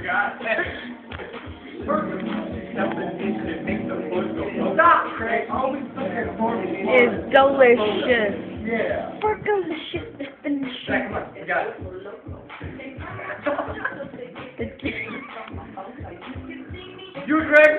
Stop, Craig. Always looking for me. Is delicious. Yeah. Fergalicous is delicious. Come on, you got it. You, Greg.